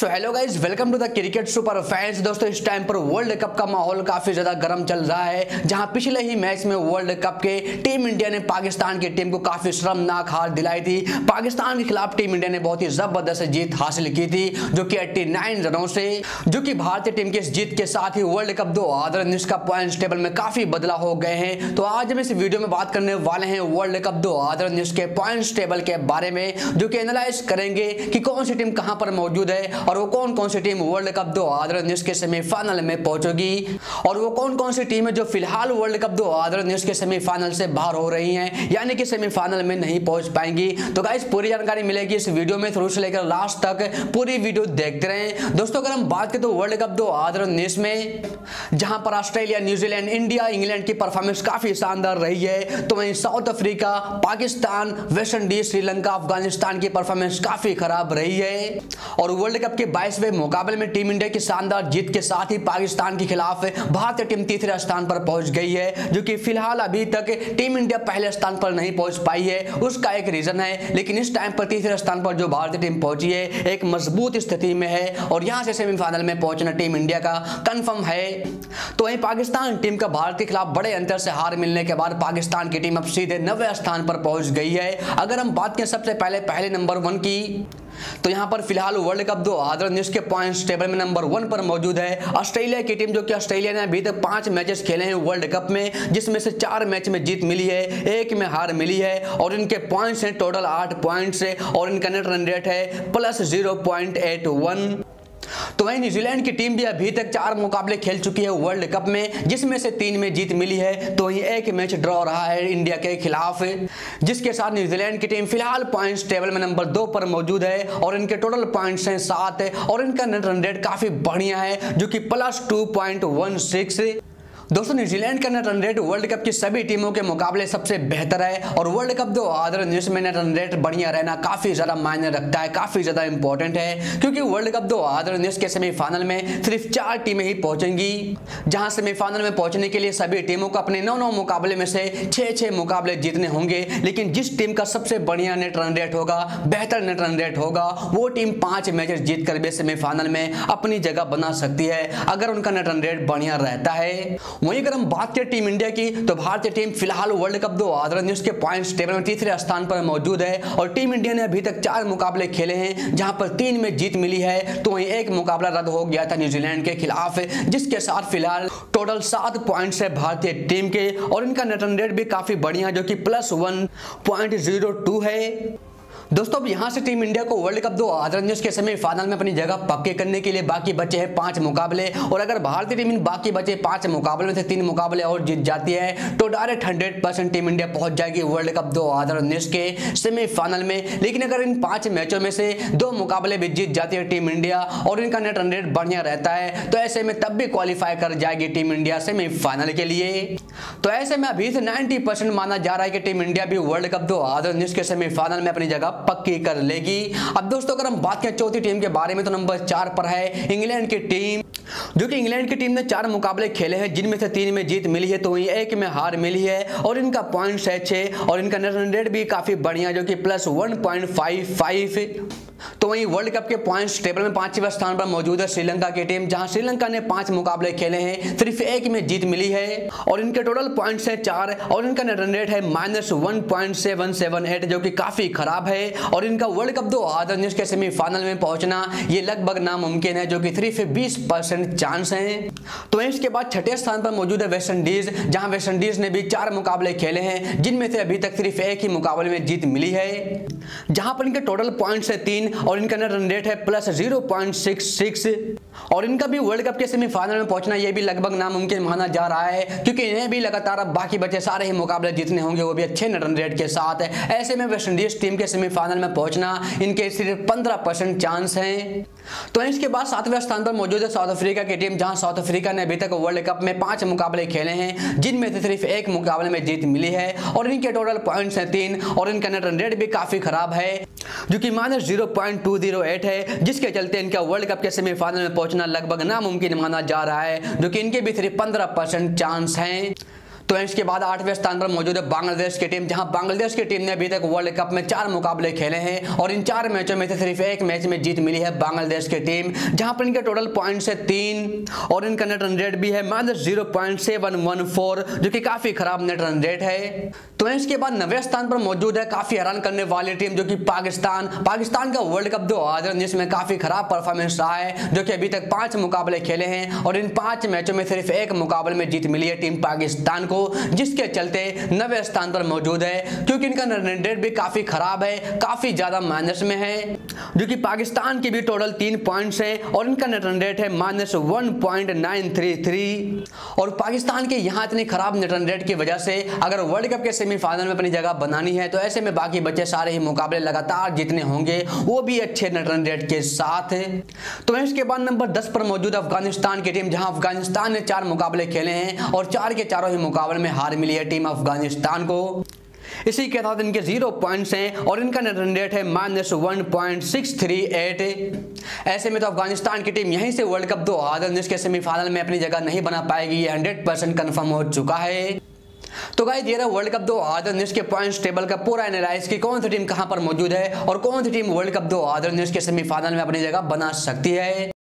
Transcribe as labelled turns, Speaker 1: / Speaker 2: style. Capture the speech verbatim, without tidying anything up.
Speaker 1: So hello guys, welcome to the cricket super fans. दोस्तों, इस time पर world cup का माहौल काफी ज्यादा गर्म चल रहा है, जहां पिछले ही मैच में वर्ल्ड कप के टीम इंडिया ने पाकिस्तान की टीम को काफी शर्मनाक हार दिलाई थी। पाकिस्तान के खिलाफ टीम इंडिया ने बहुत ही जबरदस्त जीत हासिल की थी, जो कि नवासी रनों से, जो कि भारतीय टीम की इस जीत के साथ ही वर्ल्ड कप दो हजार उन्नीस का पॉइंट्स टेबल में काफी बदलाव हो गए हैं। तो आज हम इस वीडियो में बात करने वाले हैं वर्ल्ड कप दो हजार उन्नीस के पॉइंट्स टेबल के बारे में, जो कि एनालाइज करेंगे कि कौन सी टीम कहां पर मौजूद है और वो कौन कौन सी टीम वर्ल्ड कप दो हजार उन्नीस के सेमीफाइनल में पहुंचेगी और वो कौन कौन सी टीम है जो फिलहाल वर्ल्ड कप दो हजार उन्नीस के सेमीफाइनल से बाहर हो रही हैं, यानी कि सेमीफाइनल में नहीं पहुंच पाएंगी। तो गाइस, पूरी जानकारी मिलेगी इस वीडियो में, शुरू से लेकर लास्ट तक पूरी वीडियो देखते रहें। दोस्तों, अगर हम बात करें तो वर्ल्ड कप दो हजार उन्नीस में जहां पर ऑस्ट्रेलिया, न्यूजीलैंड, इंडिया, इंग्लैंड की परफॉर्मेंस काफी शानदार रही है, तो वहीं South Africa, Pakistan, West Indies, Sri Lanka, Afghanistan की परफॉर्मेंस काफी खराब रही है। और वर्ल्ड कप के बाईसवें मुकाबले में टीम इंडिया की शानदार जीत के साथ ही पाकिस्तान के खिलाफ भारतीय टीम तीसरे स्थान पर पहुंच गई है, जो कि फिलहाल अभी तक टीम इंडिया पहले स्थान पर नहीं पहुंच पाई है। उसका एक रीजन है, लेकिन इस टाइम पर तीसरे स्थान पर जो भारतीय टीम पहुंची है एक मजबूत स्थिति में है और यहां से सेमीफाइनल में पहुंचना टीम इंडिया का कंफर्म है। तो वहीं पाकिस्तान टीम का भारत के खिलाफ बड़े अंतर से हार मिलने के बाद पाकिस्तान की टीम अब सीधे नवे स्थान पर पहुंच गई है। अगर हम बात करें सबसे पहले पहले नंबर वन की, तो यहां पर फिलहाल वर्ल्ड कप दो हजार उन्नीस के पॉइंट्स टेबल में नंबर वन पर मौजूद है ऑस्ट्रेलिया की टीम, जो कि ऑस्ट्रेलिया ने अभी तक पांच मैचेस खेले हैं वर्ल्ड कप में, जिसमें से चार मैच में जीत मिली है, एक में हार मिली है और इनके पॉइंट्स हैं टोटल आठ पॉइंट्स है और इनका नेट रन रेट है plus zero point eight one. तो वहीं न्यूजीलैंड की टीम भी अभी तक चार मुकाबले खेल चुकी है वर्ल्ड कप में, जिसमें से तीन में जीत मिली है, तो वहीं एक मैच ड्रॉ रहा है इंडिया के खिलाफ, जिसके साथ न्यूजीलैंड की टीम फिलहाल पॉइंट्स टेबल में नंबर दो पर मौजूद है और इनके टोटल पॉइंट्स हैं सात और इनका नेट रन रेट काफी बढ़िया है, जो कि plus two point one six. दोस्तों, न्यूजीलैंड का net run rate world cup की सभी टीमों के मुकाबले सबसे बेहतर है और वर्ल्ड कप दो हजार उन्नीस में नेट रन रेट बढ़िया रहना काफी ज्यादा मायने रखता है, काफी ज्यादा इंपॉर्टेंट है, क्योंकि वर्ल्ड कप दो हजार उन्नीस के सेमीफाइनल में सिर्फ चार टीमें ही पहुंचेंगी, जहां सेमीफाइनल में पहुंचने के लिए सभी टीमों को अपने नौ नौ मुकाबले में से छह छह मुकाबले जीतने होंगे। लेकिन जिस टीम का सबसे बढ़िया नेट रन रेट होगा, बेहतर नेट रन रेट होगा, वो टीम पांच मैचेस जीत कर भी सेमीफाइनल में अपनी जगह बना सकती है, अगर उनका नेट रन रेट बढ़िया रहता है। वहीं अगर हम बात करें टीम इंडिया की, तो भारतीय टीम फिलहाल वर्ल्ड कप दो हजार उन्नीस के पॉइंट्स टेबल में तीसरे स्थान पर मौजूद है और टीम इंडिया ने अभी तक चार मुकाबले खेले हैं, जहां पर तीन में जीत मिली है, तो वहीं एक मुकाबला रद्द हो गया था न्यूजीलैंड के खिलाफ, जिसके साथ फिलहाल टोटल सात पॉइंट्स है भारतीय टीम के और इनका नेट रन रेट भी काफी बढ़िया, जो कि plus one point zero two है। दोस्तों, अब यहां से टीम इंडिया को वर्ल्ड कप दो हजार उन्नीस के सेमीफाइनल में अपनी जगह पक्के करने के लिए बाकी बचे हैं पांच मुकाबले, और अगर भारतीय टीम इन बाकी बचे पांच मुकाबले में से तीन मुकाबले और जीत जाती है तो direct hundred percent team India पहुंच जाएगी वर्ल्ड कप दो हजार उन्नीस के सेमीफाइनल में। लेकिन अगर इन पांच मैचों में से दो मुकाबले भी जीत जाती है टीम इंडिया और इनका नेट रन रेट बढ़िया रहता है, तो ऐसे में तब भी क्वालिफाई कर जाएगी टीम इंडिया सेमीफाइनल के लिए। तो ऐसे में अभी से नाइन्टी परसेंट माना जा रहा है कि टीम इंडिया भी वर्ल्ड कप दो हजार उन्नीस के सेमीफाइनल में अपनी जगह पक्की कर लेगी। अब दोस्तों, अगर हम बात करें चौथी टीम के बारे में, तो नंबर चार पर है इंग्लैंड की टीम, जो कि इंग्लैंड की टीम ने चार मुकाबले खेले हैं, जिनमें से तीन में जीत मिली है, तो वहीं एक में हार मिली है और इनका पॉइंट्स है छह और इनका नेट रन रेट भी काफी बढ़िया, जो कि plus one point five five. तो वहीं वर्ल्ड कप के पॉइंट्स टेबल में पांचवें स्थान पर मौजूद है श्रीलंका की टीम, जहां श्रीलंका ने पांच मुकाबले खेले हैं, सिर्फ एक में जीत मिली है और इनके टोटल पॉइंट्स हैं चार और इनका नेट रन रेट है minus one point seven seven eight, जो कि काफी खराब है और इनका वर्ल्ड कप दो हजार उन्नीस के सेमीफाइनल में पहुंचना ये लगभग नामुमकिन है, जो कि सिर्फ बीस परसेंट चांस है। तो इसके बाद छठे स्थान पर मौजूद है वेस्ट इंडीज, जहां वेस्ट इंडीज ने भी चार मुकाबले खेले हैं, जिनमें से अभी तक सिर्फ एक ही मुकाबले में जीत मिली है, जहां पर इनके टोटल पॉइंट्स है तीन और इनका नेट रन रेट है plus zero point six six और इनका भी वर्ल्ड कप के सेमीफाइनल में पहुंचना यह भी लगभग नामुमकिन माना जा रहा है, क्योंकि इन्हें भी लगातार अब बाकी बचे सारे ही मुकाबले जीतने होंगे, वो भी अच्छे नेट रन रेट के साथ। ऐसे में वेस्ट इंडीज टीम के सेमीफाइनल में पहुंचना इनके सिर्फ पंद्रह परसेंट चांस हैं। तो इसके बाद सातवें स्थान पर मौजूद है साउथ अफ्रीका की टीम, जहां साउथ अफ्रीका ने अभी तक वर्ल्ड कप में पांच मुकाबले खेले हैं, जिनमें से सिर्फ एक मुकाबले में जीत मिली है और इनके टोटल पॉइंट्स हैं तीन और इनका नेट रन रेट भी काफी खराब है, जो कि minus zero point two zero eight है, जिसके चलते इनका वर्ल्ड कप के सेमीफाइनल में पहुंचना लगभग नामुमकिन माना जा रहा है, जो कि इनके भी सिर्फ पंद्रह परसेंट चांस हैं। तो इसके बाद आठवें स्थान पर मौजूद है बांग्लादेश की टीम, जहां बांग्लादेश की टीम ने अभी तक वर्ल्ड कप में चार मुकाबले खेले हैं और इन चार मैचों में से सिर्फ एक मैच में जीत मिली है बांग्लादेश की टीम, जहां पर इनके टोटल पॉइंट्स है तीन और इनका नेट रन रेट भी है minus zero point seven one four, जो कि काफी खराब नेट रन रेट है। तो इसके बाद नवे स्थान पर मौजूद है काफी हैरान करने वाली टीम, जो कि पाकिस्तान पाकिस्तान का वर्ल्ड कप दो हजार उन्नीस में काफी खराब परफॉर्मेंस रहा है, जो कि अभी तक पांच मुकाबले खेले हैं और इन पांच मैचों में सिर्फ एक मुकाबले में जीत मिली है टीम पाकिस्तान को, जिसके चलते नवे स्थान पर मौजूद है, क्योंकि इनका रन रेट भी काफी खराब है, काफी ज्यादा माइनस में है, जो कि पाकिस्तान के भी टोटल तीन पॉइंट्स है और इनका नेट रन रेट है minus one point nine three three. और पाकिस्तान के यहाँ इतनी खराब नेट रन रेट की वजह से अगर वर्ल्ड कप के सेमीफाइनल में अपनी जगह बनानी है तो ऐसे में बाकी बच्चे सारे ही मुकाबले लगातार जीतने होंगे, वो भी अच्छे नेट रन रेट के साथ। तो इसके बाद नंबर दस पर मौजूद अफगानिस्तान की टीम, जहां अफगानिस्तान ने चार मुकाबले खेले हैं और चार के चारों ही मुकाबले में हार मिली है टीम अफगानिस्तान को। इसी के साथ इनके जीरो पॉइंट्स हैं और इनका नेट रन रेट है minus one point six three eight. ऐसे में तो अफगानिस्तान की टीम यहीं से वर्ल्ड कप दो हजार उन्नीस के सेमीफाइनल में अपनी जगह नहीं बना पाएगी, ये हंड्रेड परसेंट कन्फर्म हो चुका है। तो गाइस ये रहा वर्ल्ड कप दो हजार उन्नीस के पॉइंट्स टेबल का पूरा एनालाइज की कौन सी टीम कहां पर मौजूद है और कौन सी टीम वर्ल्ड कप दो हजार उन्नीस के सेमीफाइनल में अपनी जगह बना सकती है।